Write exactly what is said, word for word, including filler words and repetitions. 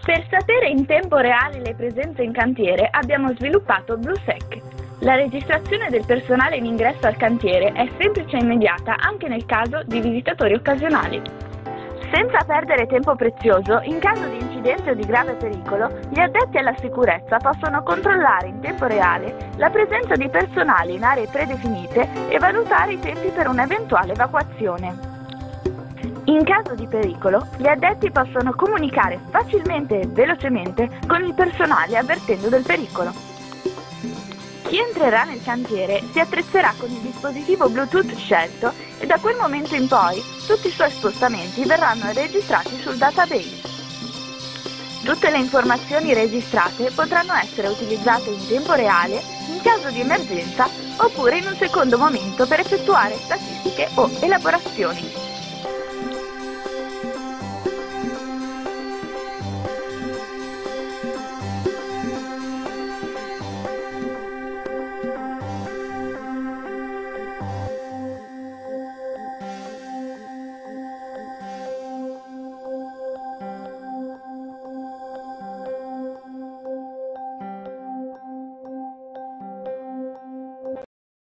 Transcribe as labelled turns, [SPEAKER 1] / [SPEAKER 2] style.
[SPEAKER 1] Per sapere in tempo reale le presenze in cantiere abbiamo sviluppato BlueSec. La registrazione del personale in ingresso al cantiere è semplice e immediata anche nel caso di visitatori occasionali. Senza perdere tempo prezioso, in caso di incidente o di grave pericolo, gli addetti alla sicurezza possono controllare in tempo reale la presenza di personale in aree predefinite e valutare i tempi per un'eventuale evacuazione. In caso di pericolo, gli addetti possono comunicare facilmente e velocemente con il personale avvertendo del pericolo. Chi entrerà nel cantiere si attrezzerà con il dispositivo Bluetooth scelto e da quel momento in poi tutti i suoi spostamenti verranno registrati sul database. Tutte le informazioni registrate potranno essere utilizzate in tempo reale in caso di emergenza oppure in un secondo momento per effettuare statistiche o elaborazioni.